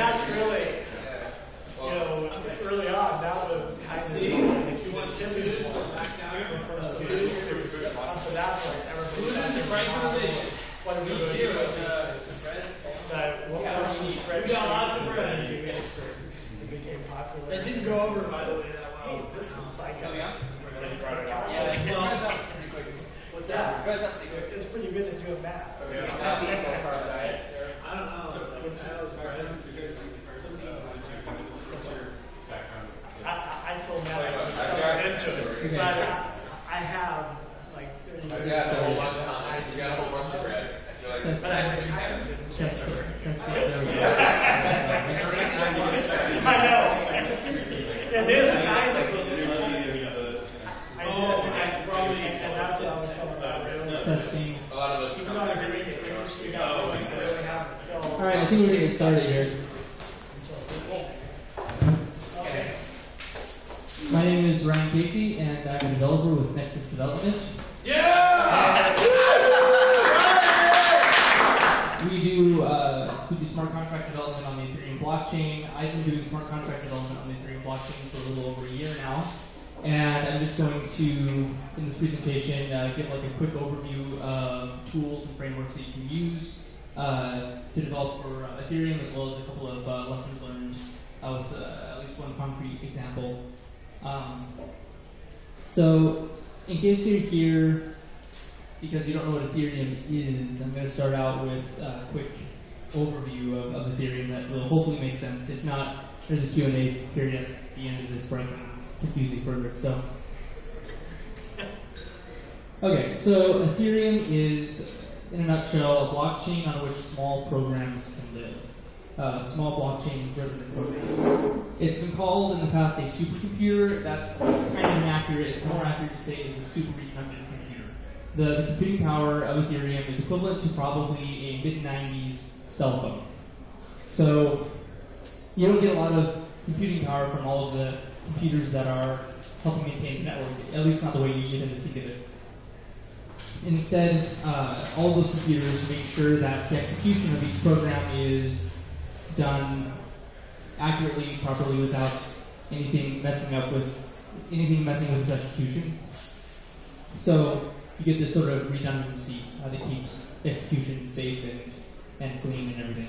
that's really, early on, that was kind of, if you want to back down the first two years, after that point, everybody what are we going to do? We got lots of bread. It became popular. It didn't go over, by the way, that well. Hey, this is like coming up. What's that? It's pretty good at doing math. I don't know. I told Matt I just started into it, but I have like 30 years. I got a whole bunch of hummus. You got a whole bunch of bread. But I'm retired. I know. It is kind of. I probably, and that's what I was talking about. Testing. A lot of those. All right, I think we're going to get started here. Okay. My name is Ryan Casey, and I'm a developer with Nexus Development. Yeah! We do smart contract development on the Ethereum blockchain. I've been doing smart contract development on the Ethereum blockchain for a little over a year now. And I'm just going to, in this presentation, give like a quick overview of tools and frameworks that you can use to develop for Ethereum, as well as a couple of lessons learned with at least one concrete example. So, in case you're here because you don't know what Ethereum is, I'm going to start out with a quick overview of Ethereum that will hopefully make sense. If not, there's a Q&A period at the end of this break. Confusing further. So, okay, so Ethereum is, in a nutshell, a blockchain on which small programs can live. Small blockchain resident programs. It's been called in the past a supercomputer. That's kind of inaccurate. It's more accurate to say it's a superconducting computer. The computing power of Ethereum is equivalent to probably a mid-90s cell phone. So, you don't get a lot of computing power from all of the computers that are helping maintain the network, at least not the way you tend to think of it. Instead, all those computers make sure that the execution of each program is done accurately, properly, without anything messing with its execution. So you get this sort of redundancy that keeps execution safe and clean and everything.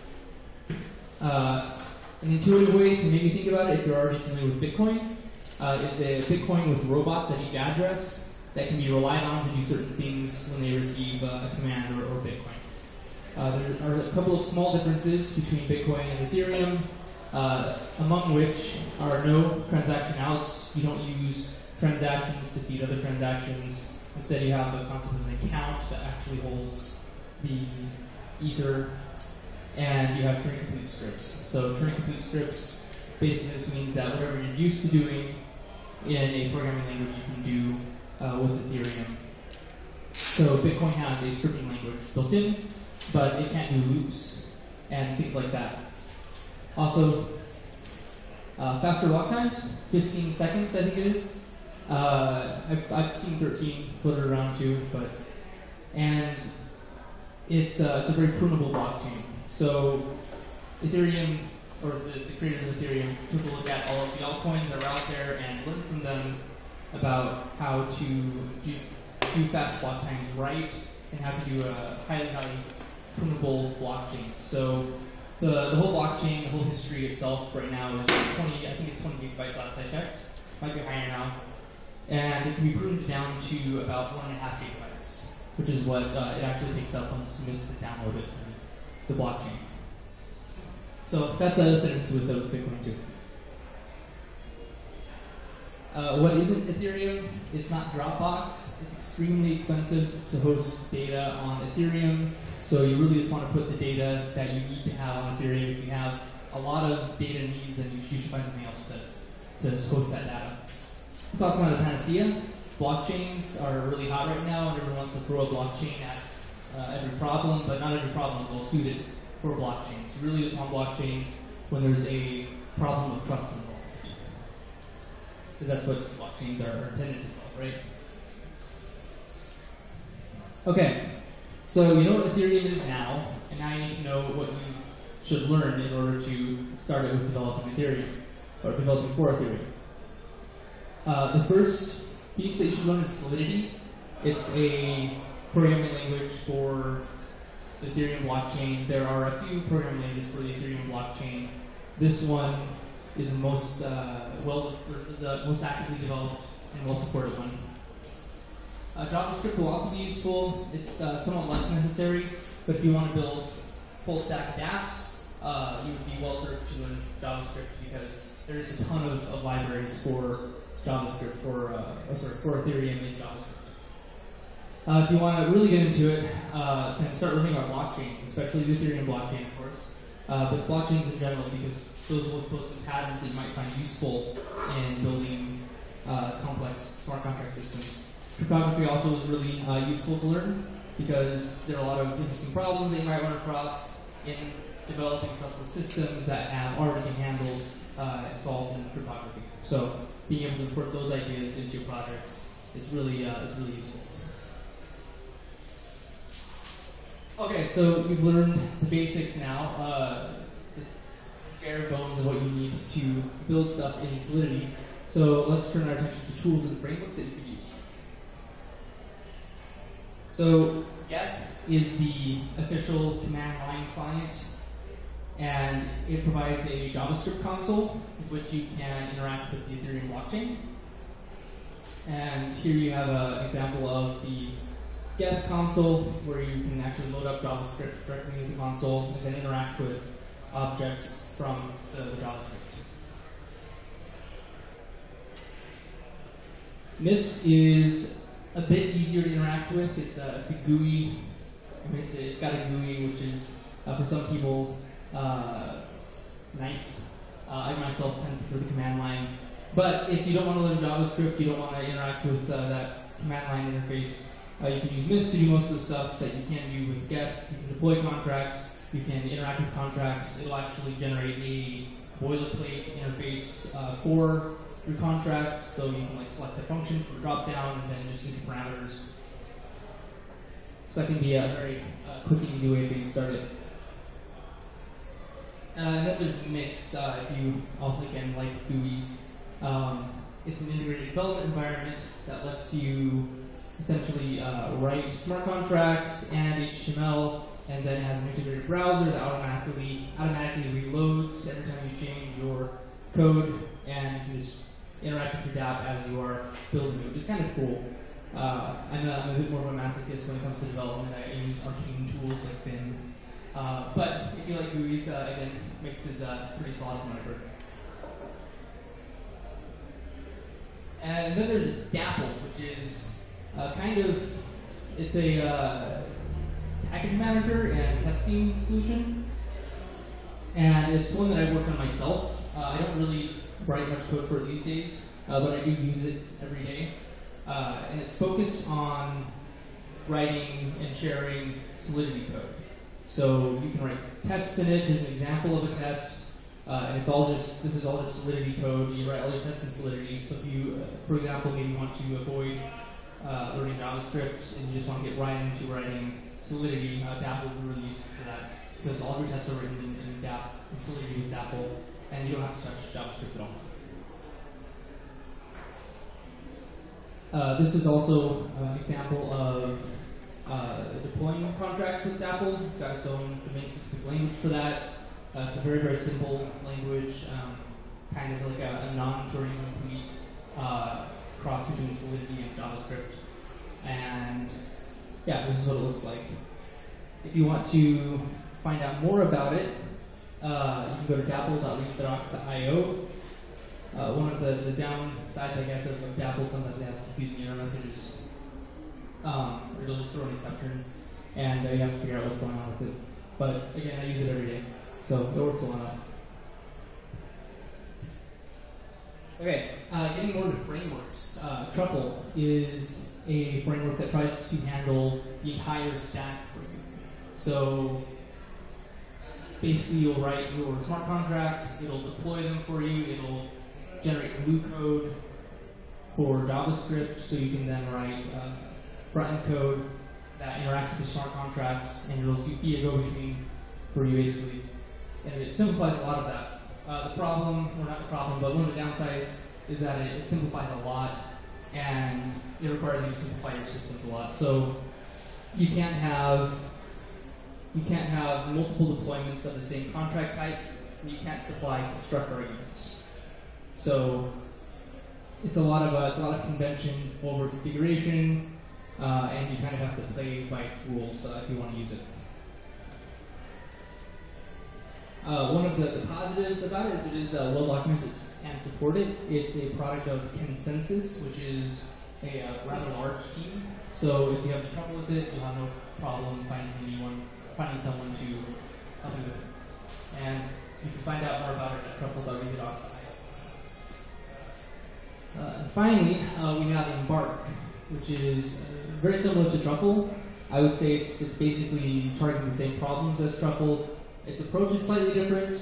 An intuitive way to maybe think about it, if you're already familiar with Bitcoin, is a Bitcoin with robots at each address that can be relied on to do certain things when they receive a command or Bitcoin. There are a couple of small differences between Bitcoin and Ethereum, among which are no transaction outs. You don't use transactions to feed other transactions. Instead, you have the concept of an account that actually holds the Ether. And you have Turing-complete scripts. So Turing-complete scripts, basically this means that whatever you're used to doing in a programming language, you can do with Ethereum. So Bitcoin has a scripting language built in, but it can't do loops and things like that. Also, faster lock times, 15 seconds I think it is. I've seen 13 floated around too, and it's a very prunable blockchain. So Ethereum, or the creators of Ethereum, took a look at all of the altcoins that are out there and learned from them about how to do fast block times right and how to do a highly prunable blockchain. So the whole blockchain, the whole history itself right now is 20 gigabytes last I checked. Might be higher now. And it can be pruned down to about 1.5 gigabytes, which is what it actually takes up once you miss to download it. The blockchain. So that's a sentence with Bitcoin too. What isn't Ethereum? It's not Dropbox. It's extremely expensive to host data on Ethereum. So you really just want to put the data that you need to have on Ethereum. If you have a lot of data needs, then you should find something else to host that data. It's also not a panacea. Blockchains are really hot right now, and everyone wants to throw a blockchain at every problem, but not every problem is well suited for blockchains. You really just want blockchains when there's a problem of trust involved. Because that's what blockchains are intended to solve, right? Okay, so you know what Ethereum is now, and now you need to know what you should learn in order to start it with developing Ethereum, or developing for Ethereum. The first piece that you should learn is Solidity. It's a programming language for the Ethereum blockchain. There are a few programming languages for the Ethereum blockchain. This one is the most the most actively developed and well-supported one. JavaScript will also be useful. It's somewhat less necessary, but if you want to build full-stack dApps, you would be well-served to learn JavaScript because there's a ton of libraries for JavaScript for Ethereum in JavaScript. If you want to really get into it, then start learning about blockchains, especially the Ethereum blockchain, of course, but blockchains in general, because those will post some patterns that you might find useful in building complex smart contract systems. Cryptography also is really useful to learn because there are a lot of interesting problems that you might run across in developing trustless systems that have already been handled and solved in cryptography. So being able to import those ideas into your projects is really useful. Okay, so you've learned the basics now, the bare bones of what you need to build stuff in Solidity. So let's turn our attention to tools and frameworks that you could use. So Geth is the official command line client, and it provides a JavaScript console with which you can interact with the Ethereum blockchain. And here you have an example of the Geth console, where you can actually load up JavaScript directly into the console and then interact with objects from the JavaScript. Mist is a bit easier to interact with. It's a GUI. I mean, it's got a GUI, which is for some people nice. I myself tend to prefer the command line. But if you don't want to learn JavaScript, you don't want to interact with that command line interface, you can use Mist to do most of the stuff that you can't do with Geth. You can deploy contracts, you can interact with contracts. It'll actually generate a boilerplate interface for your contracts, so you can select a function from a drop-down and then just enter parameters. So that can be a very quick and easy way of getting started. And then there's Mix, if you also again like GUIs. It's an integrated development environment that lets you essentially write smart contracts and HTML, and then it has an integrated browser that automatically reloads every time you change your code, and you can just interact with your dApp as you are building it, which is kind of cool. I'm a bit more of a masochist when it comes to development. I use arcane tools like Thin. But if you like GUIs, again, Mix is pretty solid from what I've heard. And then there's Dapple, which is it's a package manager and testing solution. And it's one that I work on myself. I don't really write much code for it these days, but I do use it every day. And it's focused on writing and sharing Solidity code. So you can write tests in it. Here's an example of a test. And this is all just Solidity code. You write all your tests in Solidity. So if you, for example, maybe want to avoid learning JavaScript and you just want to get right into writing Solidity, Dapple would be really useful for that, because all of your tests are written in Solidity with Dapple, and you don't have to touch JavaScript at all. This is also an example of deploying contracts with Dapple. It's got its own domain-specific language for that. It's a very, very simple language, kind of like a non-Turing complete cross between Solidity and JavaScript. And yeah, this is what it looks like. If you want to find out more about it, you can go to dapple.readthedocs.io. One of the downsides, I guess, of Dapple, sometimes it has confusing error messages. It'll just throw an exception, and you have to figure out what's going on with it. But again, I use it every day, so it works well enough. Okay, getting more into frameworks. Truffle is a framework that tries to handle the entire stack for you. So basically, you'll write your smart contracts, it'll deploy them for you, it'll generate glue code for JavaScript, so you can then write front-end code that interacts with your smart contracts, and it'll be a go-between for you, basically. and it simplifies a lot of that. The problem, or not the problem, but one of the downsides is that it simplifies a lot, and it requires you to simplify your systems a lot. So you can't have multiple deployments of the same contract type, and you can't supply constructor arguments. So it's a lot of convention over configuration, and you kind of have to play by its rules if you want to use it. One of the positives about it is it is well documented and supported. It's a product of Consensus, which is a rather large team. So if you have trouble with it, you'll have no problem finding someone to help you with it. And you can find out more about it at truffle.redocs.io. And finally, we have Embark, which is very similar to Truffle. I would say it's basically targeting the same problems as Truffle. Its approach is slightly different.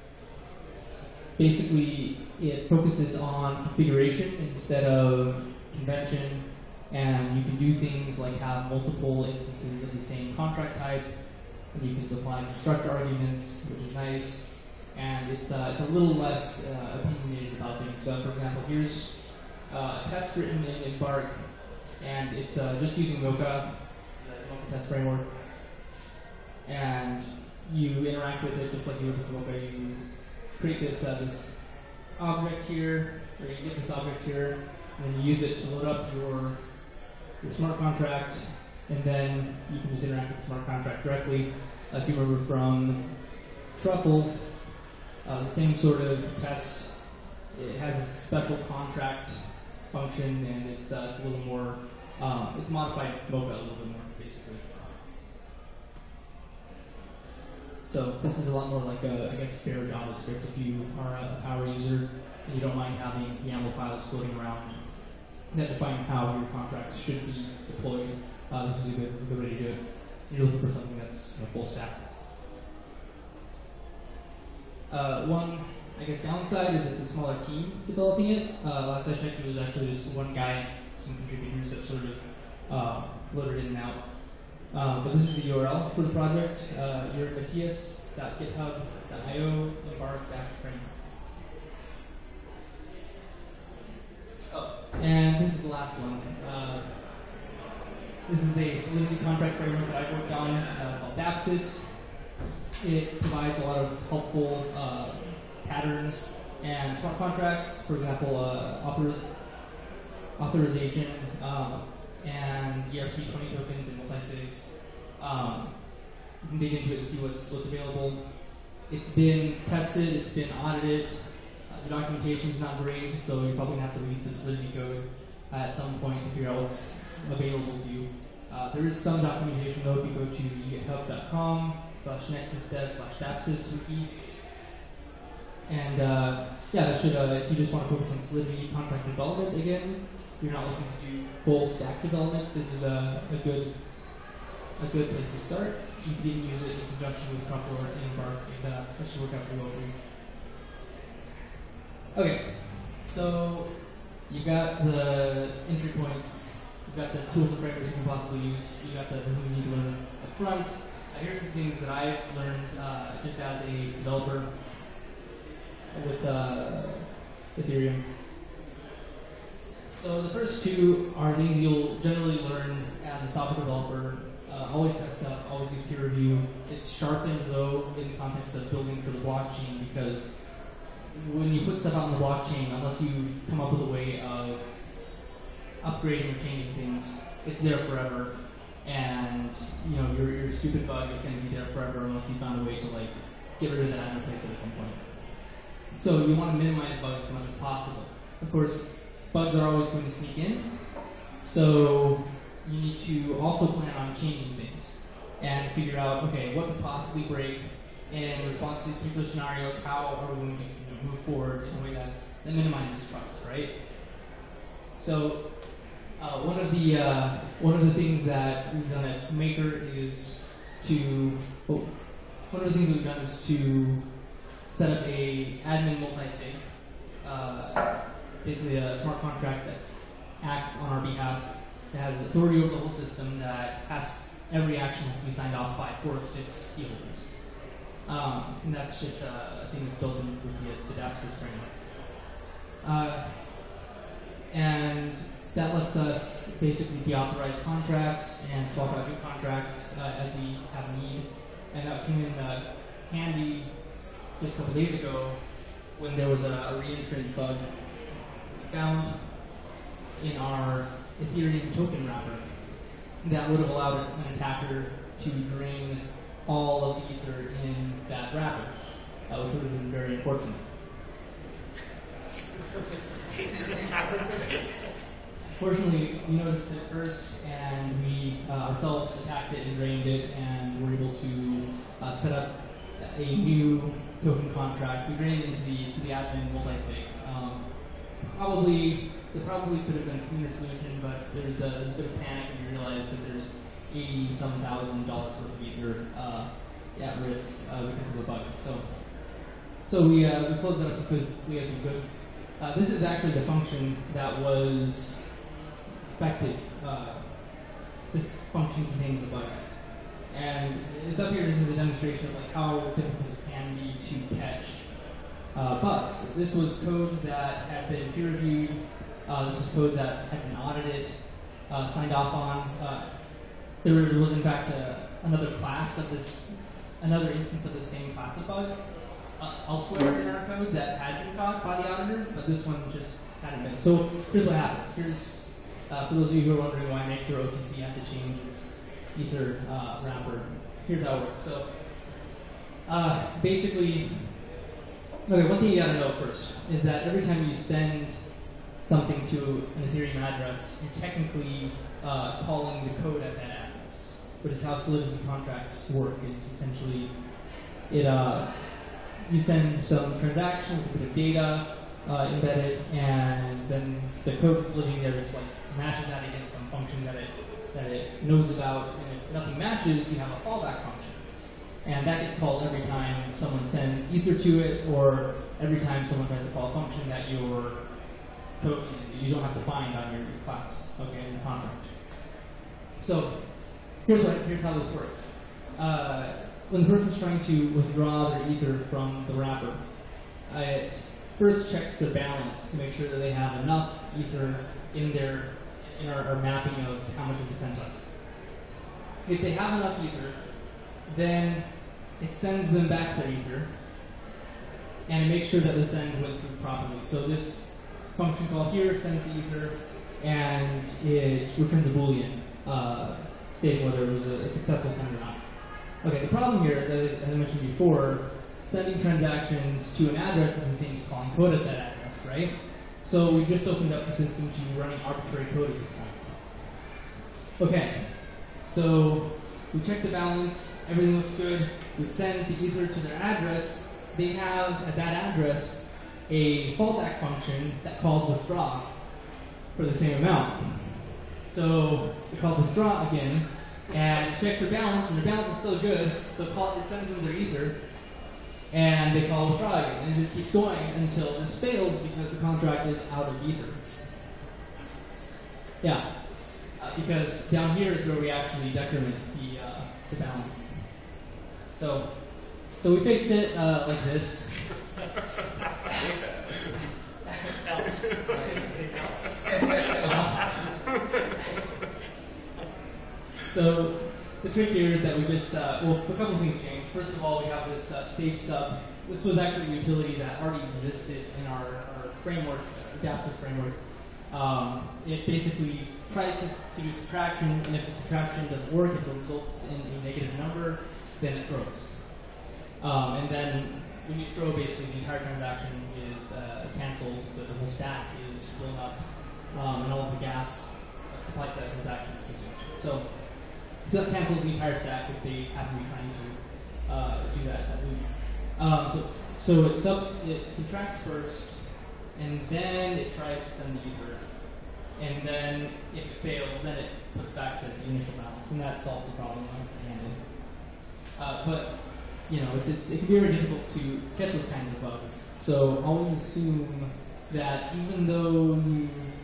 Basically, it focuses on configuration instead of convention, and you can do things like have multiple instances of the same contract type, and you can supply constructor arguments, which is nice, and it's a little less opinionated about things. So, for example, here's a test written in Embark, and it's just using Mocha, the Mocha test framework, and you interact with it just like you would with Mocha. You create this object here, or you get this object here, and then you use it to load up your smart contract, and then you can just interact with the smart contract directly. If you remember from Truffle, the same sort of test. It has a special contract function, and it's a little more. It's modified Mocha a little bit more, basically. So this is a lot more like I guess fair JavaScript if you are a power user and you don't mind having YAML files floating around that define how your contracts should be deployed. This is a good way to do it. You're looking for something that's full stack. One, I guess, downside is it's a smaller team developing it. Last I checked, it was actually just one guy, some contributors that sort of floated in and out. But this is the URL for the project. You're at matthias.github.io embark-framework. Oh, and this is the last one. This is a Solidity contract framework that I've worked on called Bapsys. It provides a lot of helpful patterns and smart contracts, for example, authorization, and ERC20 tokens and multi-sigs. You can dig into it and see what's available. It's been tested, it's been audited. The documentation is not great, so you're probably going to have to read the Solidity code at some point to figure out what's available to you. There is some documentation though if you go to github.com/nexusdev/bapsyswiki. And that should, if you just want to focus on Solidity contract development again, you're not looking to do full stack development, this is a good place to start. You can even use it in conjunction with Truffle or Embark, and that should work out pretty well for you. Okay, so you've got the entry points, you've got the tools and frameworks you can possibly use, you've got the things you need to learn up front. Here's some things that I've learned just as a developer with Ethereum. So the first two are things you'll generally learn as a software developer. Always test stuff, always use peer review. It's sharpened though in the context of building for the blockchain, because when you put stuff out on the blockchain, unless you come up with a way of upgrading or changing things, it's there forever. And your stupid bug is going to be there forever unless you found a way to get rid of that and replace it at some point. So you want to minimize bugs as much as possible. Of course, bugs are always going to sneak in, so you need to also plan on changing things and figure out, okay, what could possibly break in response to these particular scenarios. How are we going to move forward in a way that minimizes trust, right? So one of the things that we've done at Maker is to set up a admin multi-sig, basically a smart contract that acts on our behalf, that has authority over the whole system, that has every action has to be signed off by 4 of 6 key holders. And that's just a thing that's built in with the DApsys framework. And that lets us basically deauthorize contracts and swap out new contracts as we have need. And that came in handy just a couple days ago when there was a reentrant bug found in our Ethereum token wrapper that would have allowed an attacker to drain all of the ether in that wrapper, which would have been very unfortunate. Fortunately, we noticed it first, and we ourselves attacked it and drained it, and were able to set up a new token contract. We drained it into the admin multi-sig. There probably could have been a cleaner solution, but there's a bit of panic when you realize that there's $80,000 worth of ether at risk because of the bug. So we closed that up as quickly as we could. This is actually the function that was affected. This function contains the bug. And it's up here just as a demonstration of like how difficult it can be to catch bugs. This was code that had been peer reviewed. This was code that had been audited, signed off on. There was in fact another instance of the same class of bug elsewhere in our code that had been caught by the auditor, but this one just hadn't been. So here's what happens. Here's for those of you who are wondering why MicroOTC had to change its ether wrapper. Here's how it works. So basically, okay, one thing you gotta know first is that every time you send something to an Ethereum address, you're technically calling the code at that address, which is how Solidity contracts work. It's essentially you send some transaction with a bit of data embedded, and then the code living there is like matches that against some function that it knows about, and if nothing matches, you have a fallback function. And that gets called every time someone sends ether to it, or every time someone tries to call a function that your code you don't have to find on your class, okay, in the contract. So here's how this works. When the person's trying to withdraw their ether from the wrapper, it first checks their balance to make sure that they have enough ether in our mapping of how much they sent us. If they have enough ether, then it sends them back their ether, and it makes sure that the send went through properly. So this function call here sends the ether, and it returns a Boolean stating whether it was a successful send or not. Okay, the problem here is, as I mentioned before, sending transactions to an address is the same as calling code at that address, right? So we just opened up the system to running arbitrary code at this point. Okay, so we check the balance, everything looks good, we send the ether to their address. They have, at that address, a fallback function that calls withdraw for the same amount. So it calls withdraw again, and it checks their balance, and their balance is still good, so it sends them their ether, and they call withdraw again, and it just keeps going until this fails because the contract is out of ether. Yeah, because down here is where we actually decrement the balance. So we fixed it like this. So the trick here is that we just, a couple of things changed. First of all, we have this save sub. This was actually a utility that already existed in our framework, DApsys framework. It basically tries to do subtraction, and if the subtraction doesn't work, if it results in a negative number, then it throws. And then when you throw, basically the entire transaction is cancels, the whole stack is blown up, and all of the gas supply to that transaction is consumed. So that cancels the entire stack if they happen to be trying to do that loop. So it subtracts first, and then it tries to send the ether. And then if it fails, then it puts back the initial balance, and that solves the problem but it can be very difficult to catch those kinds of bugs. So always assume that even though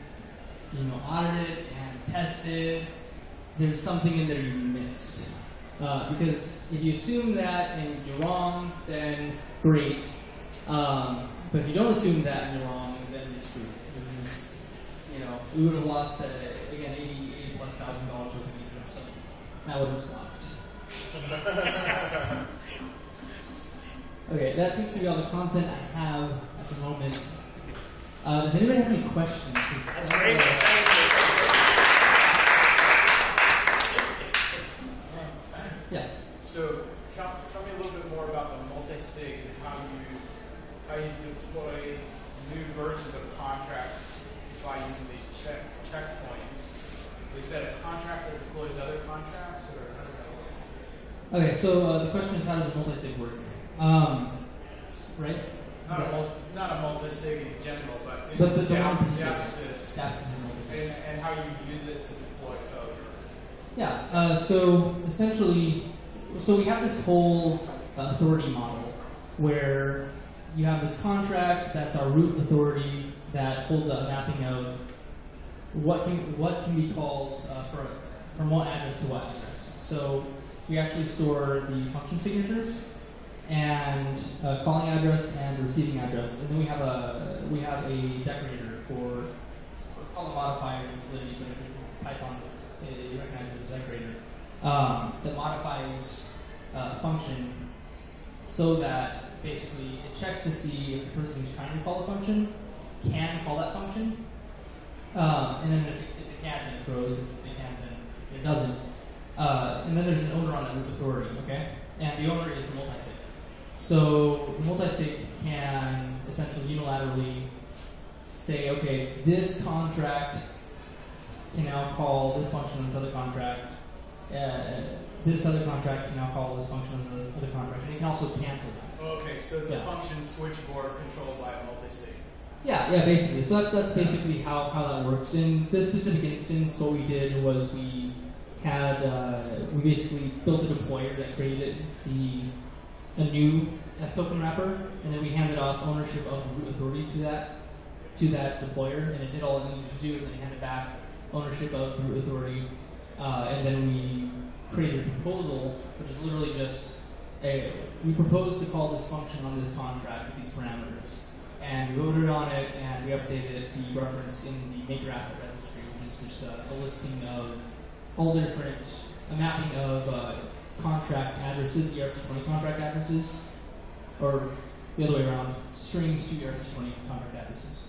you audited and tested, there's something in there you missed. Because if you assume that and you're wrong, then great. But if you don't assume that and you're wrong, then you're screwed. This is, we would have lost, again, $80,000+ worth of Ethereum, so that would have sucked. Okay, that seems to be all the content I have at the moment. Does anybody have any questions? That's great. Thank you. Yeah. So tell me a little bit more about the multi-sig and how you deploy new versions of contracts by using these checkpoints. Is that a contract that deploys other contracts, or how does that work? Okay, so the question is, how does multi-sig work? Right? Not a multi-sig in general, but in the DAPSys, multi-sig. and how you use it to deploy code. Yeah, so essentially, we have this whole authority model where you have this contract that's our root authority that holds a mapping of what can be called from what address to what address. So we actually store the function signatures and calling address and receiving address, and then we have a decorator for what's called a modifier in Solidity, but if you're Python, you recognize it as a decorator that modifies a function so that basically it checks to see if the person who's trying to call a function can call that function, and then if it can't, then it throws. If it can't, then it doesn't. And then there's an owner on that root authority, okay? And the owner is the multi-sig. So the multi-sig can essentially unilaterally say, okay, this contract can now call this function on this other contract. This other contract can now call this function on the other contract, and it can also cancel that. Okay, so it's a function switchboard controlled by a multi-sig. Yeah, basically. So that's basically how that works. In this specific instance, what we did was we basically built a deployer that created a new F token wrapper, and then we handed off ownership of the root authority to that deployer, and it did all it needed to do, and then it handed back ownership of the root authority, and then we created a proposal, which is literally just we proposed to call this function on this contract with these parameters. And we voted on it, and we updated the reference in the maker asset registry, which is just a listing of all the different, a mapping of contract addresses, ERC20 contract addresses, or the other way around, strings to ERC20 contract addresses.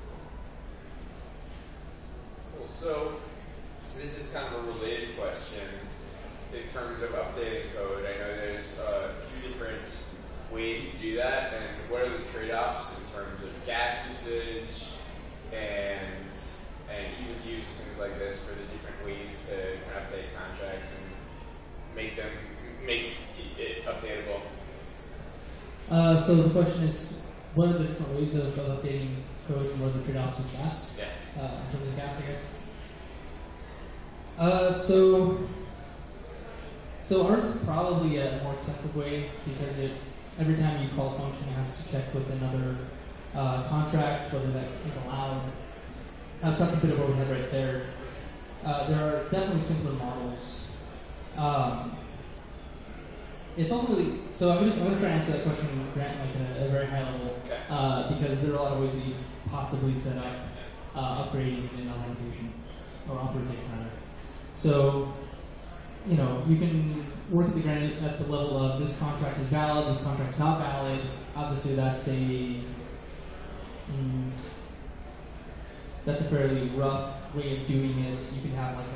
Cool. So this is kind of a related question in terms of updating code. I know there's a few different ways to do that, and what are the trade-offs in terms of gas usage and ease of use and things like this for the different ways to kind of update contracts and make it updatable? So the question is, what are the different ways of updating code, and what are the trade-offs with gas? Yeah. In terms of gas, I guess. So ours is probably a more expensive way because every time you call a function, it has to check with another contract whether that is allowed. So that's a bit of overhead right there. There are definitely simpler models. It's also really, so I'm going to try and answer that question Grant, like at a very high level, because there are a lot of ways that you possibly set up upgrading in authentication or authorization rather. So, you can work at the level of this contract is valid, this contract is not valid. Obviously, that's a fairly rough way of doing it. You can have like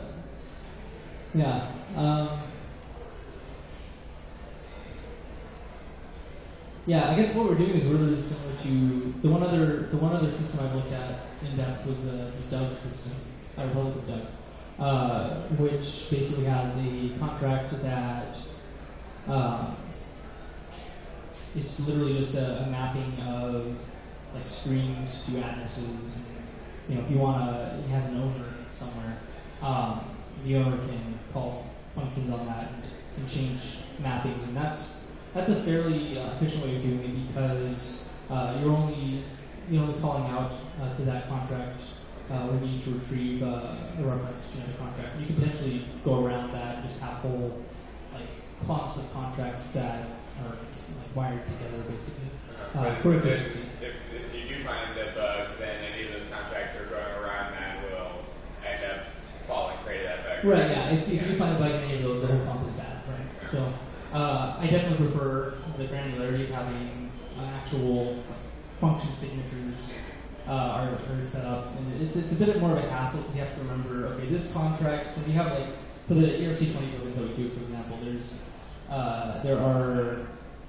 I guess what we're doing is really similar to the one other system I've looked at in depth was the Doug system, Republic of Doug, which basically has a contract that is literally just a mapping of like strings to addresses. And, if you it has an owner somewhere, the owner can call functions on that and change mappings, and that's a fairly efficient way of doing it because you're only calling out to that contract when you need to retrieve a reference to another contract. You can potentially go around that and just have whole clumps of contracts that are like wired together, basically, But for efficiency. if you do find a bug, then any of those contracts are going around that will end up falling prey to that bug. Right, yeah. If you find a bug in any of those, the whole clump is bad, right? Yeah. So I definitely prefer the granularity of having actual function signatures are set up. And it's a bit more of a hassle because you have to remember, okay, this contract, because you have like, for the ERC20 tokens that we do, for example, there are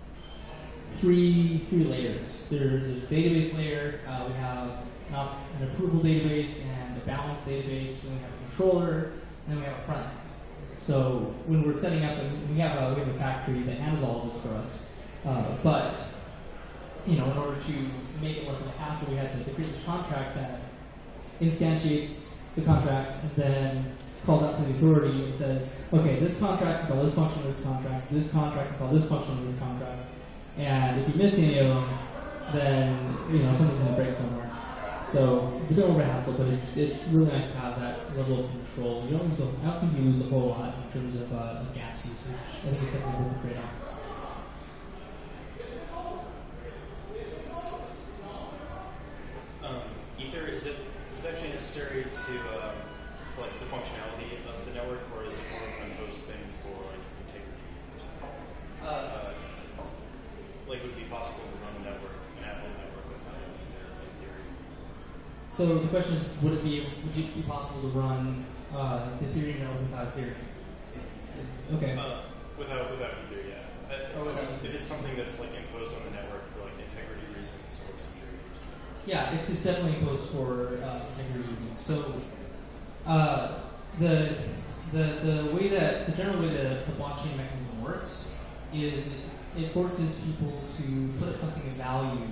three layers. There's a database layer, we have an approval database and a balance database, and we have a controller, and then we have a front end. So when we're setting up, and we have a factory that handles all of this for us, but in order to make it less of a hassle, we had to create this contract that instantiates the contracts and then calls out to the authority and says, okay, this contract can call this function in this contract can call this function in this contract, and if you miss any of them, then something's going to break somewhere. So it's a bit more of a hassle, but it's really nice to have that level of control. I don't think you lose a whole lot in terms of gas usage. I think it's definitely worth the trade-off. Ether, is it actually necessary to like the functionality of the network, or is it more of an imposed thing for like integrity or something? Like would it be possible to run a network, an at-home network without Ether in theory? So the question is, would it be possible to run the Ethereum network without Ethereum? Okay. Without Ether, yeah. Or without if it's something that's like imposed on the network for like integrity reasons or security reasons. Yeah, it's definitely imposed for integrity reasons. So the general way that the blockchain mechanism works is it forces people to put up something of value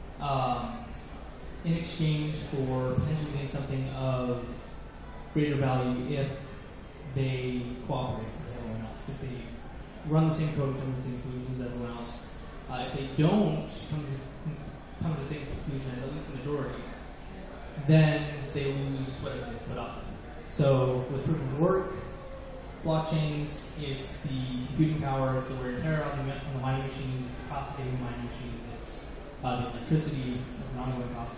in exchange for potentially getting something of greater value if they cooperate with everyone else. If they run the same code and come to the same conclusions as everyone else. If they don't come to the same conclusion as at least the majority, then they lose whatever they put up. So with proof of work blockchains, it's the computing power, it's the wear and tear on the mining machines, it's the cost of getting the mining machines, it's the electricity as an ongoing cost.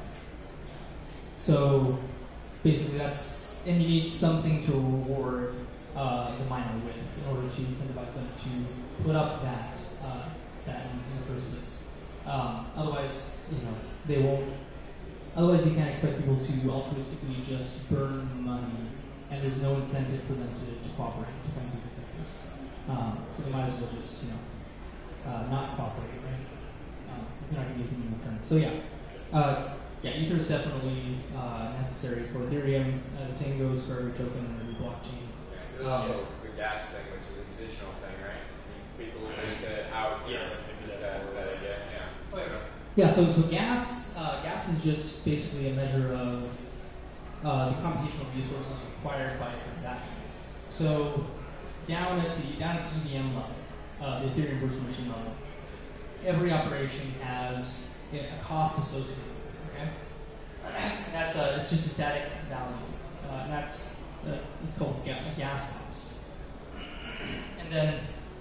So basically and you need something to reward the miner with in order to incentivize them to put up that in the first place. Otherwise, they won't. Otherwise, you can't expect people to altruistically just burn money, and there's no incentive for them to cooperate, to come to consensus. So they might as well just, not cooperate, right? If you're not going to get anything in return. So Ether is definitely necessary for Ethereum. The same goes for every token and every blockchain. There's also the gas thing, which is an additional thing, right? Can you speak a little bit to how that idea? Yeah. Yeah. So gas is just basically a measure of the computational resources required by a transaction. So down at the EVM level, the Ethereum virtual machine level, every operation has a cost associated with it. Okay, it's just a static value. It's called a gas cost. And then,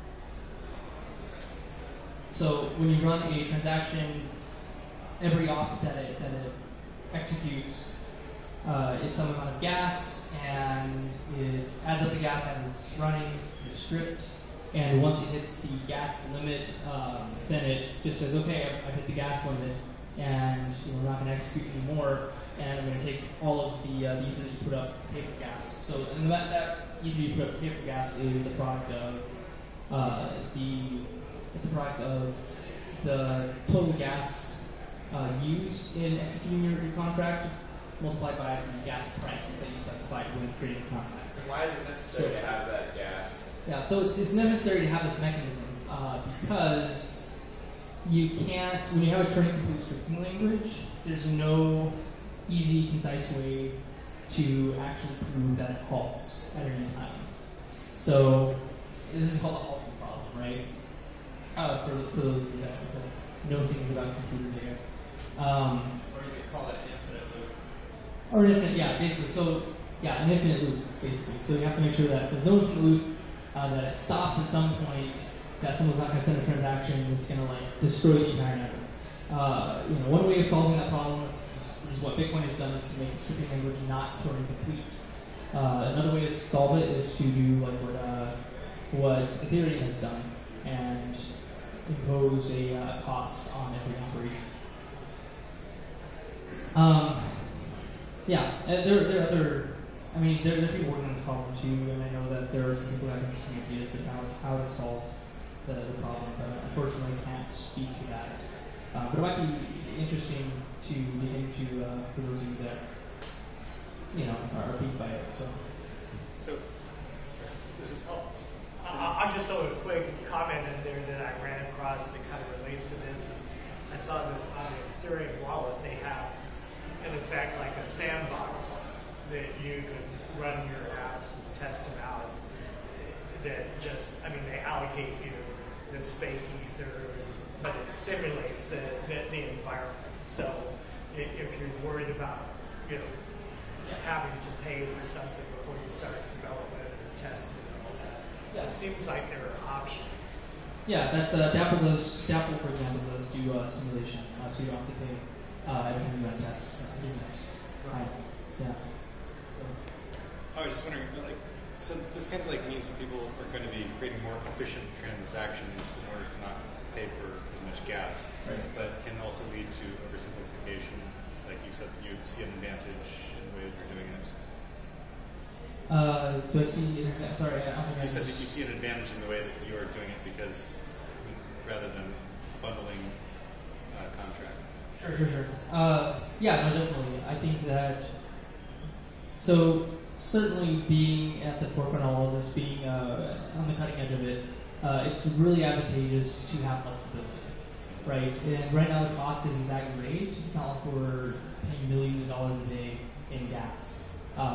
so when you run a transaction, every op that it executes is some amount of gas, and it adds up the gas as it's running, it's stripped, and once it hits the gas limit, then it just says, okay, I've hit the gas limit, and we're not going to execute anymore, and I'm going to take all of the ether that you put up to pay for gas. So and that ether you put up to pay for gas is a product of the total gas used in executing your contract multiplied by the gas price that you specified when creating the contract. And why is it necessary to have that gas? Yeah, so it's necessary to have this mechanism because you can't, when you have a Turing complete scripting language, there's no easy, concise way to actually prove that it halts at any time. So this is called the halting problem, right? For those of you that know things about computers, I guess. Or you could call it an infinite loop. Or an infinite, yeah, basically. So, yeah, an infinite loop, basically. So you have to make sure that there's no infinite loop, that it stops at some point, that someone's not going to send a transaction that's going to like destroy the entire network. One way of solving that problem is what Bitcoin has done, is to make the scripting language not Turing complete. Another way to solve it is to do like what Ethereum has done and impose a cost on every operation. There are other. I mean, there are people working on this problem too, and I know that there are some people that have interesting ideas about how to solve the problem, but unfortunately I can't speak to that. But it might be interesting to get into for those of you that are piqued by it. So this is. I'll just throw a quick comment in there that I ran across that kind of relates to this. And I saw that on the Ethereum wallet they have, in effect, like a sandbox that you could run your apps and test them out. That they allocate you this fake ether, but it simulates the environment. So if you're worried about having to pay for something before you start development or testing and all that, it seems like there are options. Yeah, that's Dapple, for example, does do simulation, so you don't have to pay every time you run tests. Business. Right. Yeah. So. I was just wondering, so this kind of means that people are going to be creating more efficient transactions in order to not pay for as much gas, right. But can also lead to oversimplification. Like you said, you see an advantage in the way that you're doing it. Do I see? Sorry, I don't think you said that you see an advantage in the way that you are doing it because rather than bundling contracts. Sure. Yeah, no, definitely. I think that. So certainly, being at the forefront of all of this, being on the cutting edge of it, it's really advantageous to have flexibility, right? And right now, the cost isn't that great. It's not like we're paying millions of dollars a day in gas.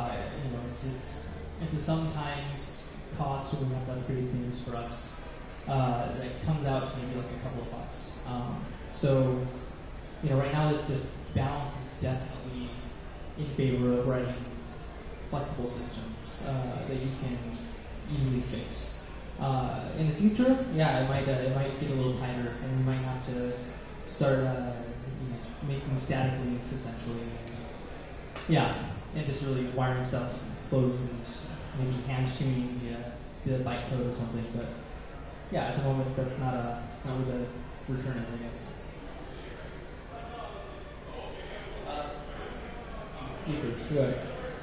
It's a sometimes cost when we have to upgrade things for us that comes out to maybe like a couple of bucks. So right now the balance is definitely in favor of writing flexible systems that you can easily fix. In the future, it might get a little tighter, and we might have to start making static links essentially. And just really wiring stuff closed and maybe hand tuning the bytecode or something. But at the moment, it's not where the return is, I guess. Go ahead.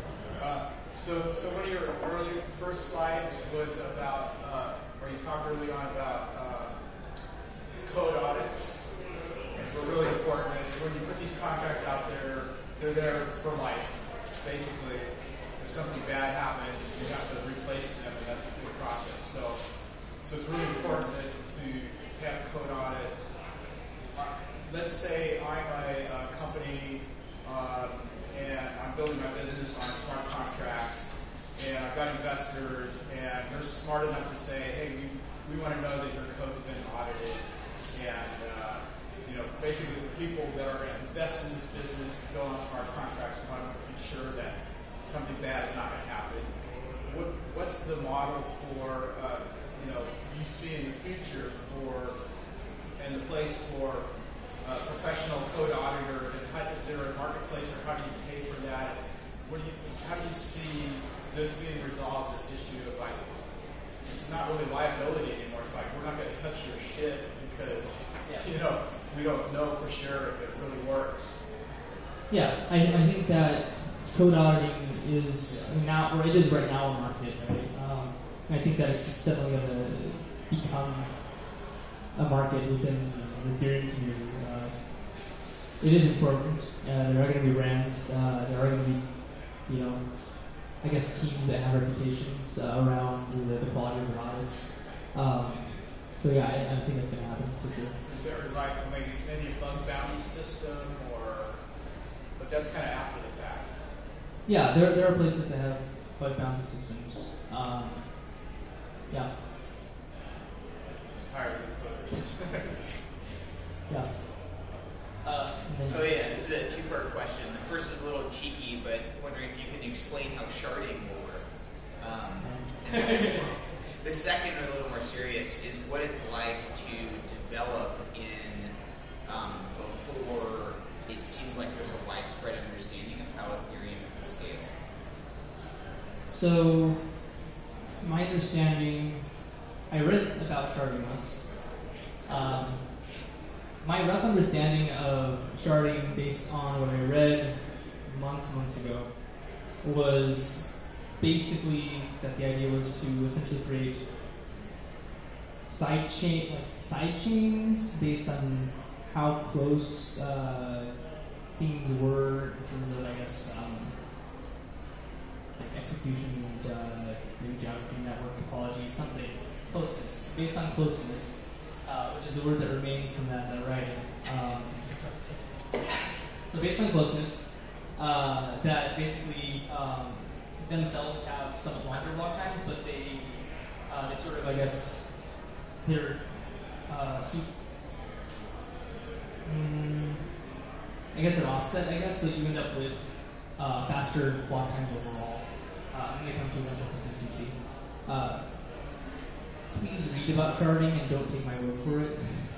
So one of your first slides was about, or you talked early on about code audits. They're really important. When you put these contracts out there, they're there for life. Basically, if something bad happens, you have to replace them, and that's a good process. So it's really important to have code audits. Let's say I'm a company and I'm building my business on smart contracts, and I've got investors, and they're smart enough to say, hey, we want to know that your code's been audited, and basically the people that are going to invest in this business, build on smart contracts, want to ensure that something bad is not going to happen. What's the model for you see in the future and the place for professional code auditors, and is there a marketplace, or how do you pay for that? How do you see this being resolved, this issue of it's not really liability anymore. It's like, we're not going to touch your shit because we don't know for sure if it really works. Yeah, I think that code auditing is now, or it is right now, a market. Right? I think that it's definitely going to become a market within the Ethereum community. It is important. There are going to be brands. There are going to be, I guess, teams that have reputations around the quality of their audits. So I think it's going to happen for sure. Is there maybe a bug bounty system, but that's kind of after the fact? Yeah, there are places that have bug bounty systems. Yeah. It's higher than coders. Yeah. This is a two-part question. The first is a little cheeky, but wondering if you can explain how sharding will work. The second, a little more serious, is what it's like to develop in before it seems like there's a widespread understanding of how Ethereum can scale. So, my understanding, I read about sharding once. My rough understanding of sharding, based on what I read months ago, was basically that the idea was to essentially create side chains based on how close things were in terms of, I guess, like execution and maybe geography, network topology, something closeness, based on closeness, which is the word that remains from that writing. So based on closeness, that basically themselves have somewhat longer block times, but they sort of, I guess, they're I guess they're offset, I guess, so you end up with faster block times overall when they come to eventual consistency. Please read about sharding and don't take my word for it.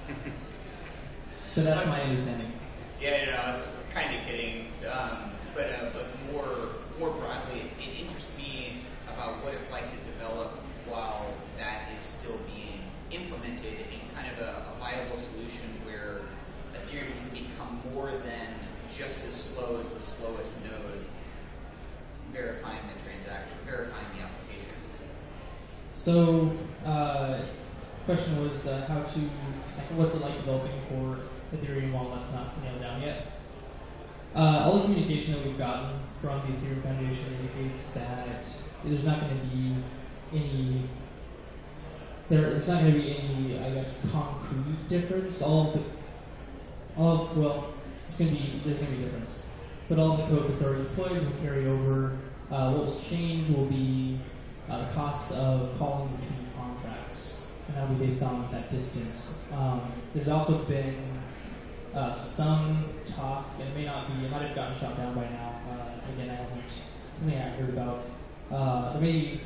So that's my understanding. Yeah, I was kind of kidding, but more broadly, it interests me about what it's like to develop while that is still being implemented in kind of a viable solution where Ethereum can become more than just as slow as the slowest node verifying the transaction, verifying the application. So, question was what's it like developing for Ethereum while that's not nailed down yet? All the communication that we've gotten from the Ethereum Foundation indicates that there's not going to be any, I guess, concrete difference. There's going to be a difference, but all of the code that's already deployed will carry over. What will change will be the cost of calling between contracts, and that will be based on that distance. There's also been some talk, and it might have gotten shot down by now. Again, I don't think something I heard about. There may be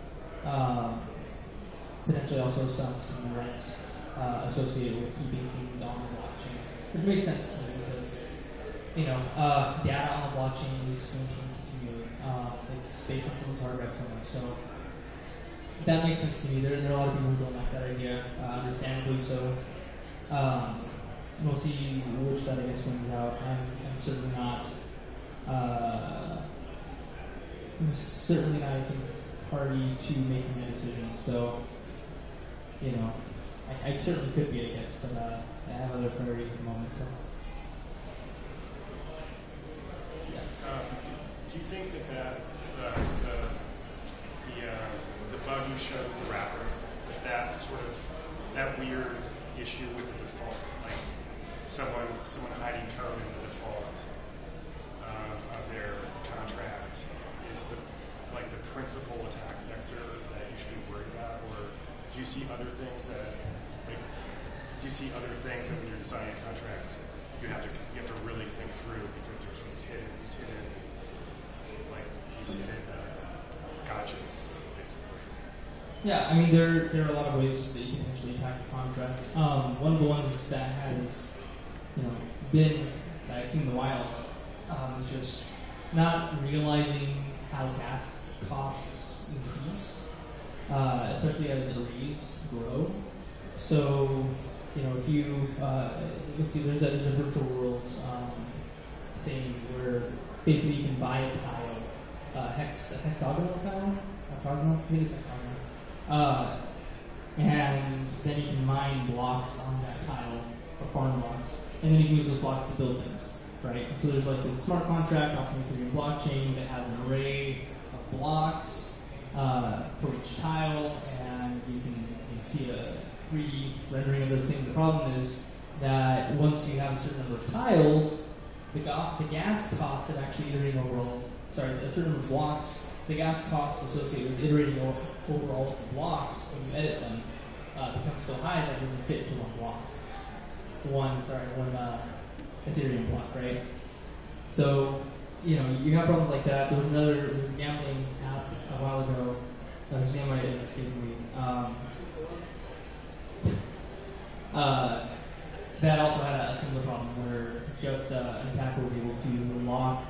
potentially also some rent associated with keeping things on the blockchain, which makes sense to me because data on the blockchain is maintained continually. It's based on someone's hard drive somewhere, so that makes sense to me. There are a lot of people who don't like that idea, understandably so. We'll see which side, I guess, wins out. I'm certainly not, I think, party to making a decision. So, I certainly could be, I guess, but I have other priorities at the moment. So, yeah. Do you think that the bug you showed with the wrapper, that weird issue with the default, like someone hiding code in the default of their contract, is the principal attack vector that you should be worried about, or do you see other things that when you're designing a contract you have to really think through because they're sort of hidden gotchas, basically? Yeah, I mean, there are a lot of ways that you can actually attack a contract. One of the ones that has, been that I've seen in the wild is just not realizing how gas costs increase, especially as arrays grow. So, if you let's see, there's a virtual world thing where basically you can buy a tile, hexagonal tile, octagonal, maybe it's hexagonal, and then you can mine blocks on that tile, or farm blocks, and then you can use those blocks to build things, right? So there's like this smart contract off the Ethereum blockchain that has an array of blocks for each tile, and you can see a 3D rendering of those things. The problem is that once you have a certain number of tiles, the gas cost of actually iterating over a certain number of blocks, the gas costs associated with iterating over all of the blocks when you edit them becomes so high that it doesn't fit into one block. One Ethereum block, right? So, you have problems like that. There was a gambling app a while ago His name is escaping me. That also had a similar problem where just an attacker was able to lock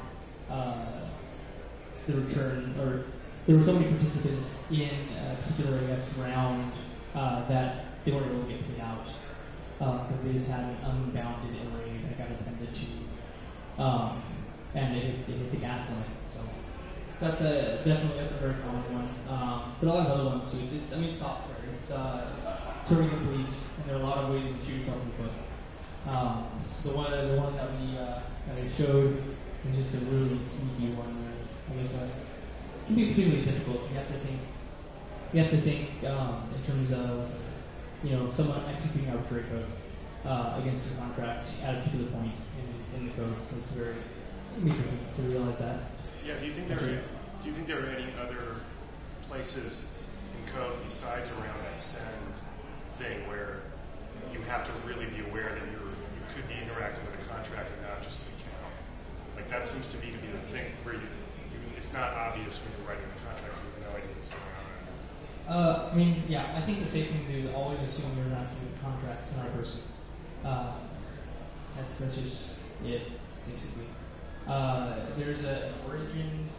the return, or there were so many participants in a particular, I guess, round that they weren't able to get paid out because they just had an unbounded array that got appended to, and it hit the gas limit. So that's definitely a very common one. But a lot of other ones too. It's software. It's Turing complete, and there are a lot of ways you can shoot yourself in the foot. The one that we showed is just a really sneaky one. Where I guess it can be extremely difficult. You have to think in terms of someone executing arbitrary code against a contract at a particular point in the code. It's very tricky to realize that. Yeah. Do you think there are any other places in code besides around that send thing where you have to really be aware that you could be interacting with a contract and not just an account? Like that seems to me to be the thing where it's not obvious when you're writing the contract. You have no idea what's going on. I think the safe thing to do is always assume you're not doing contracts, not a person. That's just it, basically. There's an origin.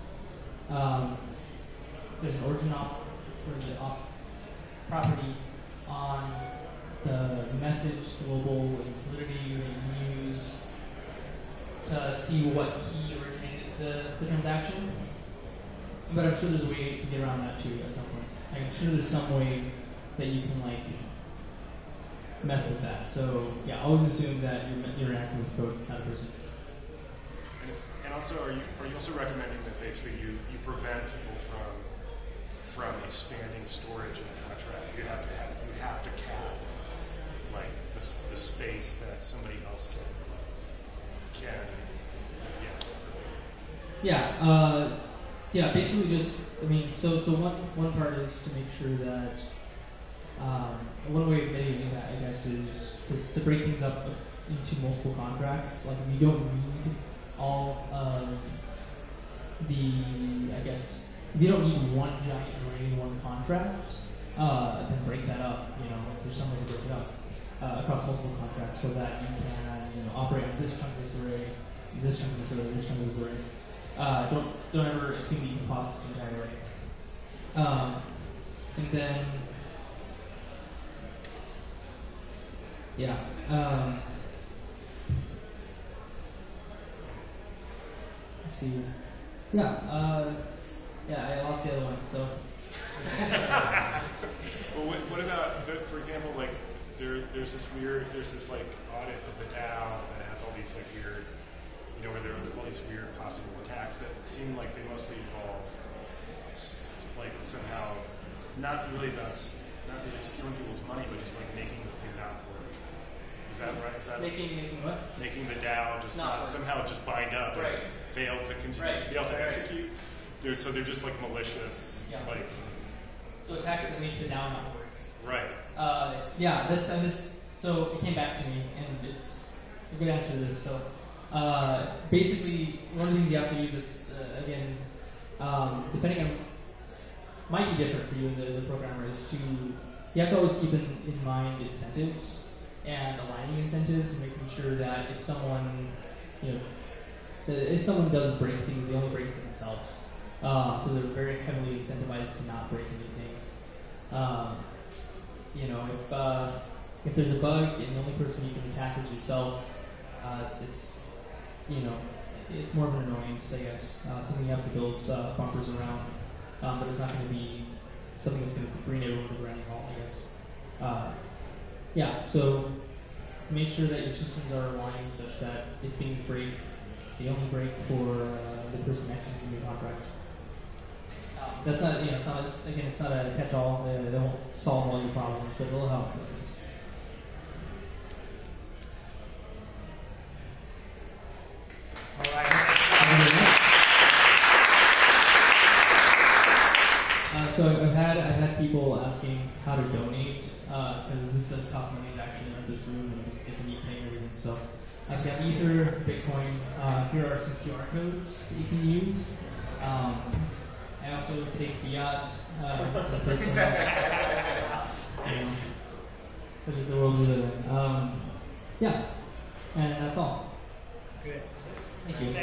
There's an origin property on the message global and solidity that you can use to see what key originated the transaction. But I'm sure there's a way to get around that too at some point. I'm sure there's some way that you can mess with that. So yeah, always assume that you're interacting with code, not a person. And also, are you also recommending that basically you prevent people from expanding storage in the contract? You have to cap the space that somebody else can. Yeah. Basically, just so one part is to make sure that one way of mitigating that, I guess, is to break things up into multiple contracts. Like if you don't need all of if you don't need one giant array in one contract, then break that up. There's some way to break it up across multiple contracts so that you can operate on this chunk of this array, this chunk of this array, this chunk of this array. Don't ever assume you can process the entire array. And then let's see. I lost the other one. So. Well, what about, for example, there's this audit of the DAO that has all these weird, where there are all these weird possible attacks that seem like they mostly involve somehow not really stealing people's money, but just making the thing not work. Is that right? Is that making what? Making the DAO just not somehow just bind up and fail to continue, fail to execute. They're just malicious. Yeah. So attacks that make the DAO not work. Right. So it came back to me, and it's a good answer to this. So basically, one of the things you have to use that's depending on, might be different for you as a programmer, is you have to always keep in mind incentives and aligning incentives and making sure that if someone does break things, they only break it for themselves. So they're very heavily incentivized to not break anything. If there's a bug and the only person you can attack is yourself, it's more of an annoyance, I guess. Something you have to build bumpers around, but it's not going to be something that's going to bring everyone to the grinding halt, I guess. So make sure that your systems are aligned such that if things break, they only break for the person executing your contract. That's not, it's not a catch-all. They won't solve all your problems, but it'll help at least. All right. So I've had people asking how to donate because this does cost money to actually rent this room and get the meat pay and everything. So I've got Ether, Bitcoin. Here are some QR codes that you can use. I also take fiat personally. Which is the world we live in. Yeah, and that's all. Good. Thank you.